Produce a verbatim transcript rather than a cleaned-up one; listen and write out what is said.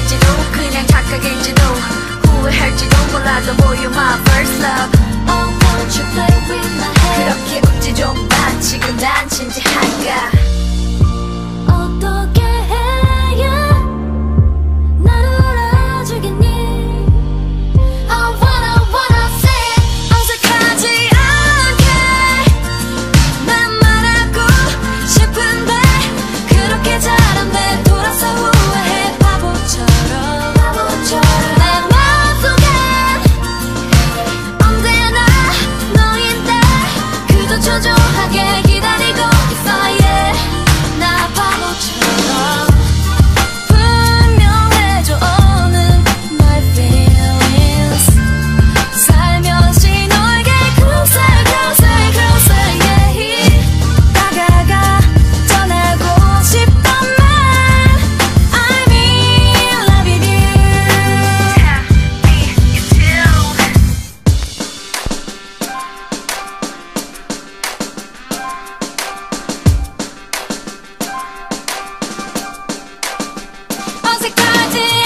사실인지도 그냥 착각인지도 후회할지도 몰라도 boy you're my first love. Oh won't you play with my head. 그렇게 웃지 좀 마. 지금 난 진지할까. 어떻게 해야 나를 알아주겠니. I wanna wanna say 어색하지 않게 난 말하고 싶은데 그렇게 잘 안 돼. 돌아서 후회해 바보처럼 바보처럼 내 맘속엔 언제나 너인데 그저 초조하게 기다리고 있어. yeah. 나 바보처럼 분명해져 오는 my feelings. 살며시 너에게 closer closer closer yeah. 다가가 전하고 싶던 말 I mean loving you. 어색하지